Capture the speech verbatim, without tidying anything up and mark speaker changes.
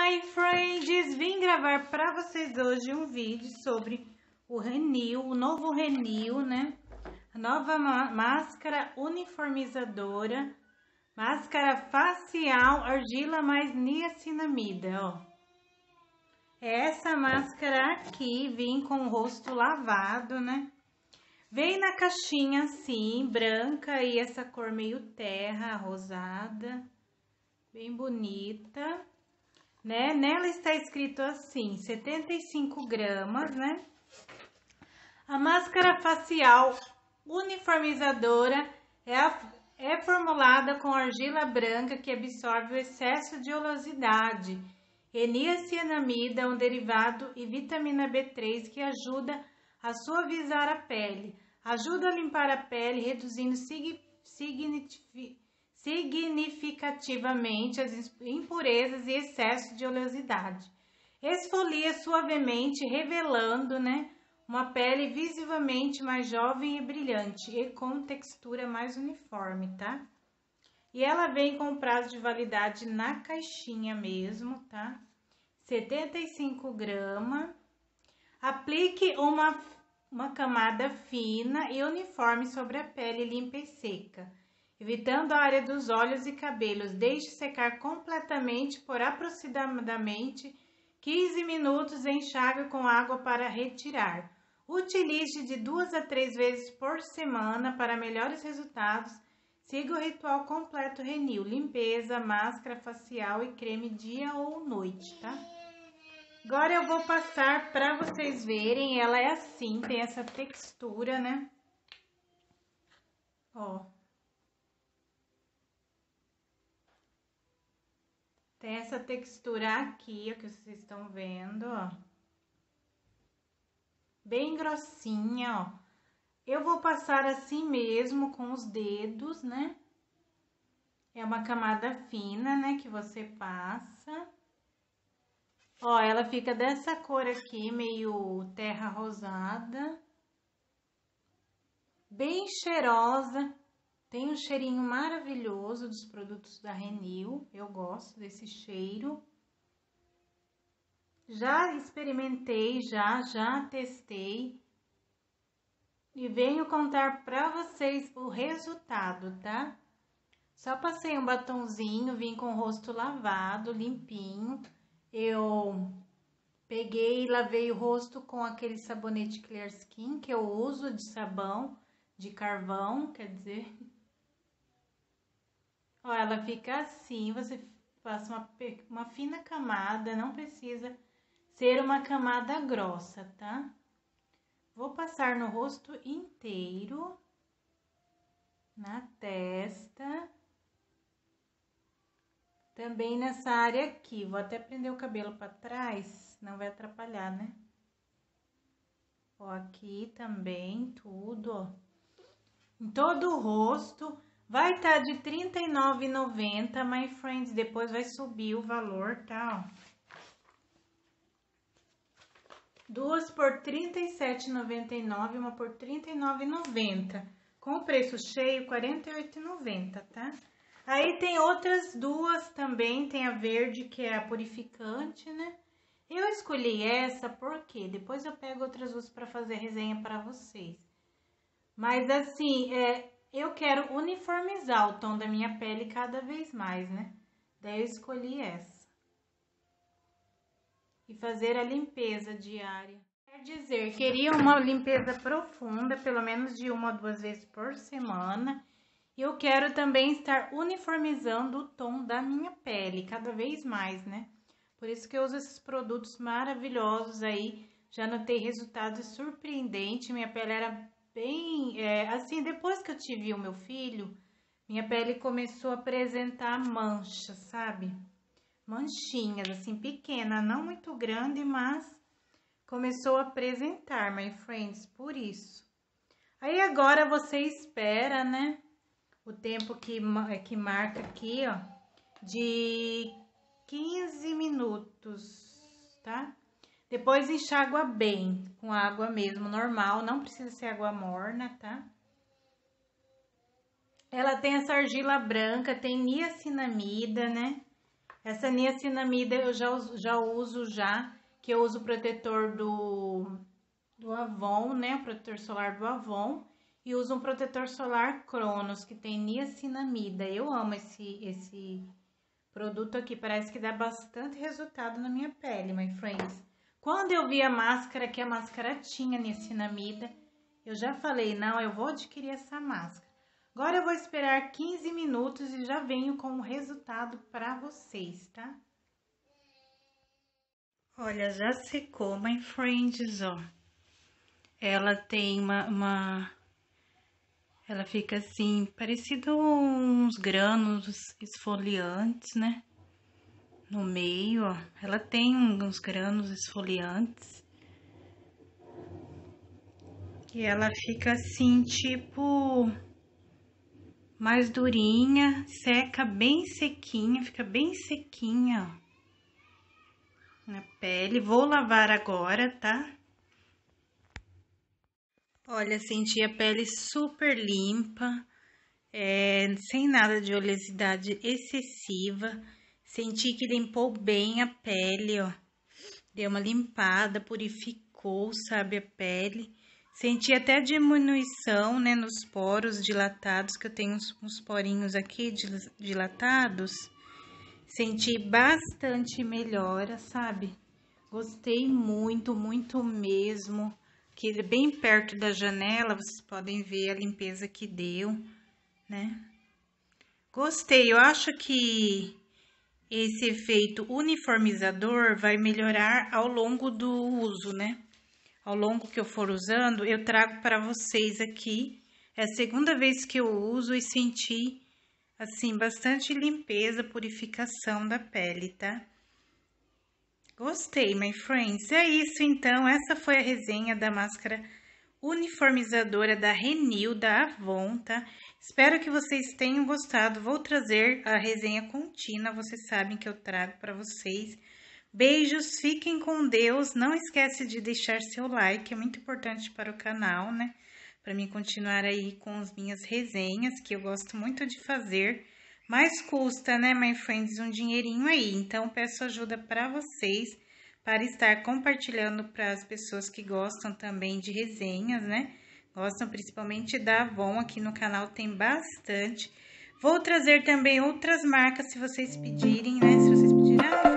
Speaker 1: My friends, vim gravar para vocês hoje um vídeo sobre o Renil, o novo Renil, né? A nova máscara uniformizadora, máscara facial, argila mais niacinamida, ó. É essa máscara aqui, vem com o rosto lavado, né? Vem na caixinha assim, branca e essa cor meio terra, rosada, bem bonita. Né? Nela está escrito assim, setenta e cinco gramas, né? A máscara facial uniformizadora é, a, é formulada com argila branca que absorve o excesso de oleosidade, e niacinamida, um derivado, e vitamina B três que ajuda a suavizar a pele, ajuda a limpar a pele, reduzindo significativamente significativamente as impurezas e excesso de oleosidade. Esfolia suavemente, revelando, né, uma pele visivelmente mais jovem e brilhante e com textura mais uniforme, tá? E ela vem com prazo de validade na caixinha mesmo, tá? setenta e cinco gramas. Aplique uma, uma camada fina e uniforme sobre a pele limpa e seca, evitando a área dos olhos e cabelos. Deixe secar completamente por aproximadamente quinze minutos. Enxague com água para retirar. Utilize de duas a três vezes por semana para melhores resultados. Siga o ritual completo Renil: limpeza, máscara facial e creme dia ou noite, tá? Agora eu vou passar para vocês verem. Ela é assim, tem essa textura, né? Ó. Tem essa textura aqui, ó, que vocês estão vendo, ó. Bem grossinha, ó. Eu vou passar assim mesmo com os dedos, né? É uma camada fina, né, que você passa. Ó, ela fica dessa cor aqui, meio terra rosada. Bem cheirosa. Tem um cheirinho maravilhoso dos produtos da Renil. Eu gosto desse cheiro. Já experimentei, já, já testei. E venho contar pra vocês o resultado, tá? Só passei um batonzinho, vim com o rosto lavado, limpinho. Eu peguei e lavei o rosto com aquele sabonete Clear Skin que eu uso, de sabão, de carvão, quer dizer. Ó, ela fica assim, você passa uma, uma fina camada, não precisa ser uma camada grossa, tá? Vou passar no rosto inteiro, na testa, também nessa área aqui. Vou até prender o cabelo para trás, não vai atrapalhar, né? Ó, aqui também, tudo, ó. Em todo o rosto. Vai estar tá de trinta e nove reais e noventa centavos, my friends. Depois vai subir o valor, tá? Ó. Duas por trinta e sete reais e noventa e nove centavos, uma por trinta e nove reais e noventa centavos. Com o preço cheio, quarenta e oito reais e noventa centavos, tá? Aí tem outras duas também, tem a verde, que é a purificante, né? Eu escolhi essa porque depois eu pego outras duas para fazer resenha para vocês. Mas assim, é... eu quero uniformizar o tom da minha pele cada vez mais, né? Daí eu escolhi essa. E fazer a limpeza diária. Quer dizer, queria uma limpeza profunda, pelo menos de uma ou duas vezes por semana. E eu quero também estar uniformizando o tom da minha pele cada vez mais, né? Por isso que eu uso esses produtos maravilhosos aí. Já notei resultados surpreendentes. Minha pele era bem, é, assim, depois que eu tive o meu filho, minha pele começou a apresentar manchas, sabe? Manchinhas, assim, pequena, não muito grande, mas começou a apresentar, my friends, por isso. Aí agora você espera, né, o tempo que, que marca aqui, ó, de quinze minutos, tá? Depois enxágua bem, com água mesmo, normal, não precisa ser água morna, tá? Ela tem essa argila branca, tem niacinamida, né? Essa niacinamida eu já uso, já uso já, que eu uso o protetor do, do Avon, né? O protetor solar do Avon. E uso um protetor solar Cronos, que tem niacinamida. Eu amo esse, esse produto aqui, parece que dá bastante resultado na minha pele, my friends. Quando eu vi a máscara, que a máscara tinha niacinamida, eu já falei, não, eu vou adquirir essa máscara. Agora eu vou esperar quinze minutos e já venho com o resultado para vocês, tá? Olha, já secou, my friends, ó. Ela tem uma... uma... Ela fica assim, parecido uns grânulos esfoliantes, né? No meio, ó. Ela tem uns grânulos esfoliantes. E ela fica assim, tipo... mais durinha, seca bem sequinha, fica bem sequinha, ó, na pele. Vou lavar agora, tá? Olha, senti a pele super limpa, é, sem nada de oleosidade excessiva. Senti que limpou bem a pele, ó. Deu uma limpada, purificou, sabe, a pele. Senti até diminuição, né, nos poros dilatados, que eu tenho uns, uns porinhos aqui dilatados. Senti bastante melhora, sabe? Gostei muito, muito mesmo. Aqui bem perto da janela, vocês podem ver a limpeza que deu, né? Gostei, eu acho que esse efeito uniformizador vai melhorar ao longo do uso, né? Ao longo que eu for usando, eu trago para vocês aqui. É a segunda vez que eu uso e senti, assim, bastante limpeza, purificação da pele, tá? Gostei, my friends. É isso, então. Essa foi a resenha da máscara uniformizadora da Renew, da Avon, tá? Espero que vocês tenham gostado. Vou trazer a resenha contínua, vocês sabem que eu trago para vocês. Beijos, fiquem com Deus. Não esquece de deixar seu like, é muito importante para o canal, né? Para mim continuar aí com as minhas resenhas, que eu gosto muito de fazer. Mas custa, né, my friends, um dinheirinho aí. Então, peço ajuda para vocês, para estar compartilhando para as pessoas que gostam também de resenhas, né? Gostam principalmente da Avon, aqui no canal tem bastante. Vou trazer também outras marcas, se vocês pedirem, né? Se vocês pedirem...